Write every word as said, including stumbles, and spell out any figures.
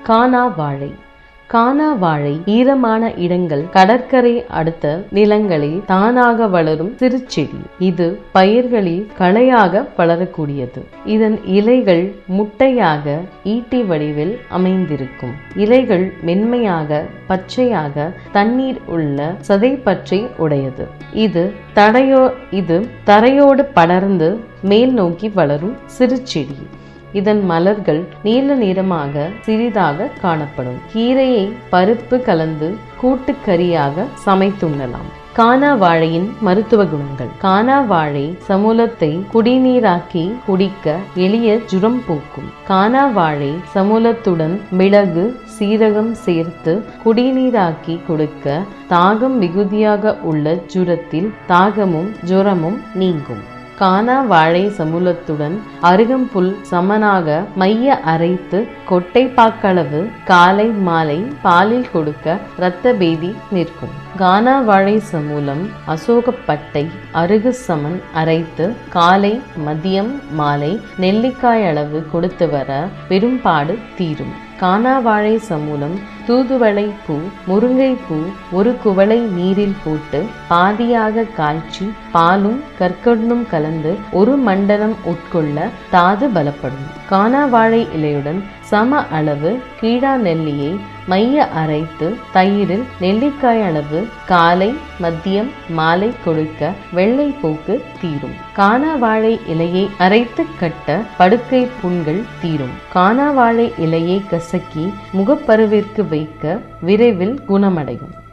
கானா வாழை. கானா வாழை ஈரமான இடங்கள், கடற்கரை அடுத்த நிலங்களில் தானாக வளரும் சிறு செடி. இது பயிர்களில் களையாக வளரக்கூடியது. இதன் இலைகள் முட்டையாக ஈட்டி வடிவில் அமைந்திருக்கும். இலைகள் மென்மையாக பச்சையாக தண்ணீர் உள்ள சதைப்பற்றை உடையது. இது தடையோ இது தரையோடு படர்ந்து மேல் நோக்கி வளரும் சிறு செடி. இதன் மலர்கள் நீல நிறமாக சிறிதாக காணப்படும். கீரையை பருப்பு கலந்து கூட்டுக்கறியாக சமைத்துண்ணலாம். கானா வாழையின் மருத்துவ குணங்கள். கானா வாழை சமூலத்தை குடிநீராக்கி குடிக்க எளிய ஜுரம் போக்கும். கானா வாழை சமூலத்துடன் மிளகு சீரகம் சேர்த்து குடிநீராக்கி கொடுக்க தாகம் மிகுதியாக உள்ள ஜுரத்தில் தாகமும் ஜுரமும் நீங்கும். கானா வாழை சமூலத்துடன் அருகம்புல் சமனாக மைய அரைத்து கொட்டைப்பாக்களவு காலை மாலை பாலில் கொடுக்க இரத்த பேதி நிற்கும். கானா வாழை சமூலம் அசோகப்பட்டை அருகு சமன் அரைத்து காலை மதியம் மாலை நெல்லிக்காய் அளவு கொடுத்து வர பெரும்பாடு தீரும். கானா வாழை சமூலம் தூதுவளை பூ முருங்கை பூ ஒரு குவளை நீரில் போட்டு பாதியாக காய்ச்சி பாலும் கற்கண்டும் கலந்து ஒரு மண்டலம் உட்கொள்ள தாது பலப்படும். கானா வாழை இலையுடன் சம அளவு கீழா நெல்லியை மைய அரைத்து தயிரில் நெல்லிக்காய் அளவு காலை மதியம் மாலை கொடுக்க வெள்ளை போக்கு தீரும். கானா வாழை இலையை அரைத்து கட்ட படுக்கை புண்கள் தீரும். கானா வாழை இலையை கசக்கி முகப்பருவிற்கு வைக்க விரைவில் குணமடையும்.